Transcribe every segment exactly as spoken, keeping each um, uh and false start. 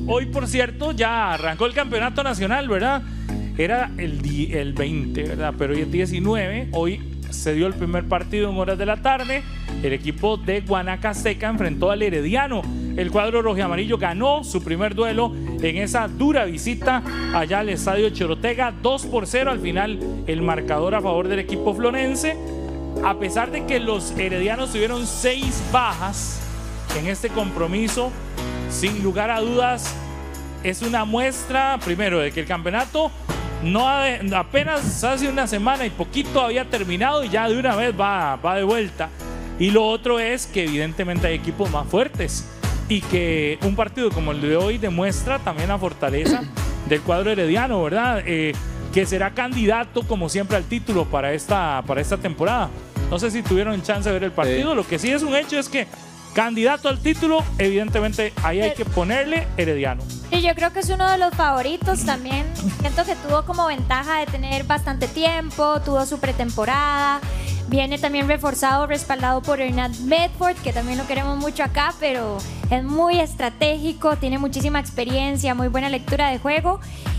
hoy, por cierto, ya arrancó el campeonato nacional, ¿verdad? Era el, el veinte, ¿verdad? Pero hoy es diecinueve. Hoy se dio el primer partido en horas de la tarde. El equipo de Guanacasteca enfrentó al Herediano. El cuadro rojiamarillo ganó su primer duelo en esa dura visita allá al estadio Chorotega, dos por cero. Al final, el marcador a favor del equipo florense. A pesar de que los heredianos tuvieron seis bajas en este compromiso, sin lugar a dudas, es una muestra, primero, de que el campeonato no ha de, apenas hace una semana y poquito había terminado y ya de una vez va, va de vuelta. Y lo otro es que evidentemente hay equipos más fuertes y que un partido como el de hoy demuestra también la fortaleza del cuadro herediano, ¿verdad? Eh, que será candidato, como siempre, al título para esta, para esta temporada. No sé si tuvieron chance de ver el partido. Sí. Lo que sí es un hecho es que candidato al título, evidentemente ahí hay que ponerle Herediano. Y yo creo que es uno de los favoritos también. Siento que tuvo como ventaja de tener bastante tiempo, tuvo su pretemporada. Viene también reforzado, respaldado por Hernán Medford, que también lo queremos mucho acá, pero es muy estratégico, tiene muchísima experiencia, muy buena lectura de juego.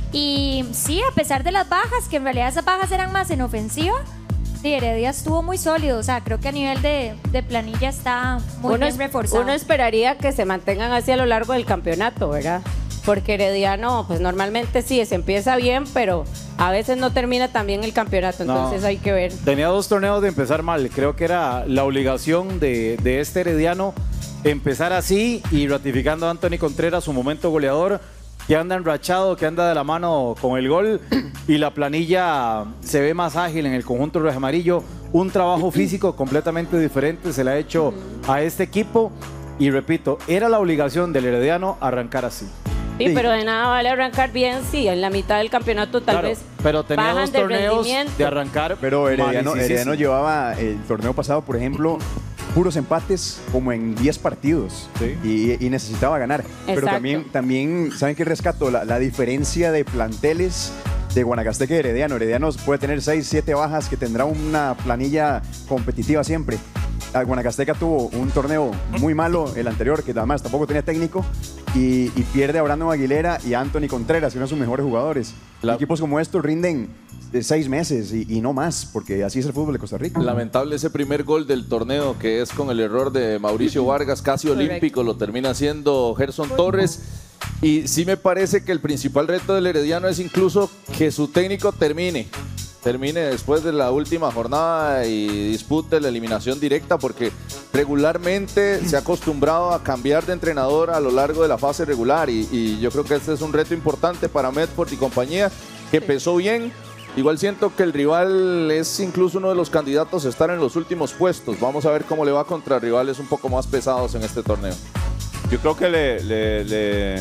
Y sí, a pesar de las bajas, que en realidad esas bajas eran más en ofensiva, sí, Heredia estuvo muy sólido. O sea, creo que a nivel de, de planilla está muy uno bien reforzado. Uno esperaría que se mantengan así a lo largo del campeonato, ¿verdad? Porque Herediano, pues normalmente sí, se empieza bien, pero a veces no termina tan bien el campeonato, entonces no, hay que ver. Tenía dos torneos de empezar mal. Creo que era la obligación de, de este Herediano empezar así y ratificando a Anthony Contreras, su momento goleador, que anda enrachado, que anda de la mano con el gol, y la planilla se ve más ágil en el conjunto rojo amarillo. Un trabajo físico completamente diferente se le ha hecho a este equipo, y repito, era la obligación del Herediano arrancar así. Sí, sí, pero de nada vale arrancar bien si sí, en la mitad del campeonato tal claro, vez pero tenía bajan dos de torneos rendimiento. de arrancar. Pero Herediano, mal, sí, sí, Herediano sí. llevaba el torneo pasado, por ejemplo, puros empates como en diez partidos, sí, y, y necesitaba ganar. Exacto. Pero también, también ¿saben qué rescato? La, la diferencia de planteles de Guanacasteca y Herediano. Herediano puede tener seis, siete bajas, que tendrá una planilla competitiva siempre. Guanacasteca tuvo un torneo muy malo, el anterior, que además tampoco tenía técnico, y, y pierde a Brandon Aguilera y a Anthony Contreras, que son sus mejores jugadores. La... Equipos como estos rinden de seis meses y, y no más, porque así es el fútbol de Costa Rica. Lamentable ese primer gol del torneo, que es con el error de Mauricio Vargas, casi olímpico, lo termina haciendo Gerson Torres. Y sí me parece que el principal reto del Herediano es incluso que su técnico termine. termine después de la última jornada y dispute la eliminación directa, porque regularmente se ha acostumbrado a cambiar de entrenador a lo largo de la fase regular, y, y yo creo que este es un reto importante para Medford y compañía, que empezó bien. Igual siento que el rival es incluso uno de los candidatos a estar en los últimos puestos. Vamos a ver cómo le va contra rivales un poco más pesados en este torneo. Yo creo que le, le, le,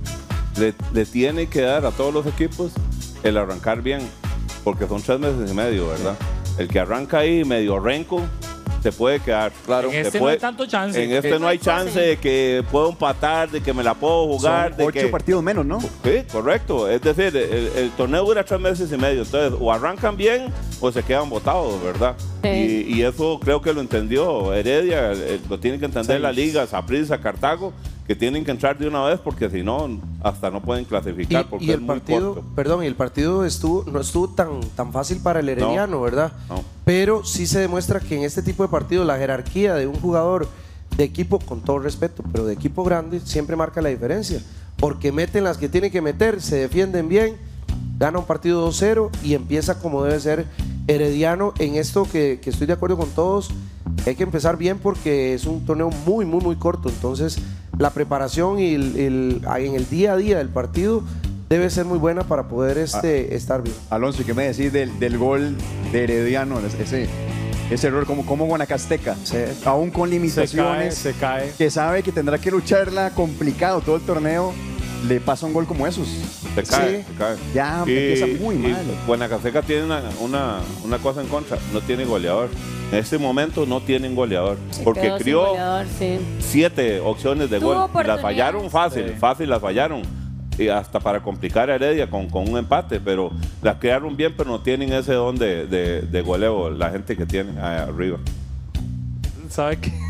le, le tiene que dar a todos los equipos el arrancar bien, porque son tres meses y medio, ¿verdad? El que arranca ahí medio renco se puede quedar, claro. En este puede, no hay tanto chance. En este no hay chance de que puedo empatar, de que me la puedo jugar. Son de ocho que, partidos menos, ¿no? Sí, correcto. Es decir, el, el torneo dura tres meses y medio. Entonces, o arrancan bien o se quedan botados, ¿verdad? Sí. Y, y eso creo que lo entendió Heredia, lo tienen que entender sí. la liga, Saprissa, Cartago, que tienen que entrar de una vez, porque si no, hasta no pueden clasificar. Y, porque y el es partido, muy corto. perdón, y el partido estuvo, no estuvo tan, tan fácil para el herediano, no, ¿verdad? No. Pero sí se demuestra que en este tipo de partidos la jerarquía de un jugador de equipo, con todo respeto, pero de equipo grande, siempre marca la diferencia. Porque meten las que tienen que meter, se defienden bien, gana un partido dos cero y empieza como debe ser Herediano en esto que, que estoy de acuerdo con todos. Hay que empezar bien porque es un torneo muy, muy, muy corto. Entonces, la preparación y el, el, en el día a día del partido debe ser muy buena para poder este, ah, estar bien. Alonso, ¿y qué me decís del, del gol de Herediano? Ese, ese error como, como Guanacasteca, sí. aún con limitaciones, se cae, se cae. que sabe que tendrá que lucharla complicado todo el torneo, le pasa un gol como esos. Se cae, sí. se cae. Ya, y, empieza muy mal. Guanacasteca tiene una, una, una cosa en contra, no tiene goleador. En este momento no tienen goleador, se porque crió goleador, sí. siete opciones de gol. Las fallaron fácil, sí. fácil las fallaron. Y hasta para complicar a Heredia con, con un empate, pero las crearon bien, pero no tienen ese don de, de, de goleo la gente que tiene arriba. ¿Sabe qué?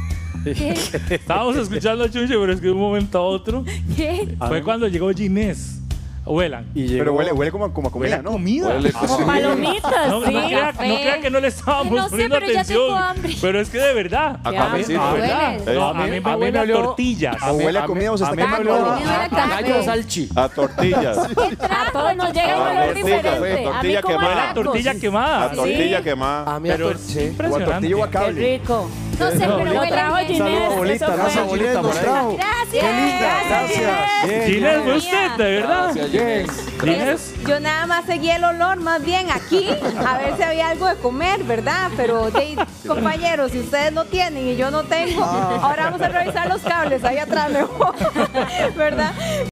Estábamos escuchando a Chucho, pero es que de un momento a otro ¿Qué? fue cuando llegó Ginés. Huelan. Y llegó- Pero huele, huele como, como a comida, Huele a ¿no? comida. Huele Como Sí. palomitas, No, sí. no, crea, café. no crea que no le estábamos No sé, poniendo pero ya atención. tengo hambre. Pero es que de verdad. A Qué cafecito. hambre. ¿Verdad? Huele. No, a mí me huele a tortillas. O huele a comida o se a está mí me quemando. olvidó Comida a, huele a a gallo café. salchi. A tortillas. A todos nos llega un A olor tortilla, diferente. A mí tortilla como quemada. a La tacos. tortilla quemada. A tortilla Sí. quemada. A mí a Pero tor- es sí. O a impresionante. tortilla o a Qué cable. rico. No sé, pero Lo huele trajo bien. Ginés. Saludos, abuelita, eso gracias, fue. abuelita, por ahí. Gracias. Qué linda, gracias. Bien, Ginés, bien. usted, de verdad. Gracias, Ginés. Ginés. Yo nada más seguí el olor más bien aquí, a ver si había algo de comer, ¿verdad? Pero, de, compañeros, si ustedes no tienen y yo no tengo, ahora vamos a revisar los cables ahí atrás mejor, ¿verdad?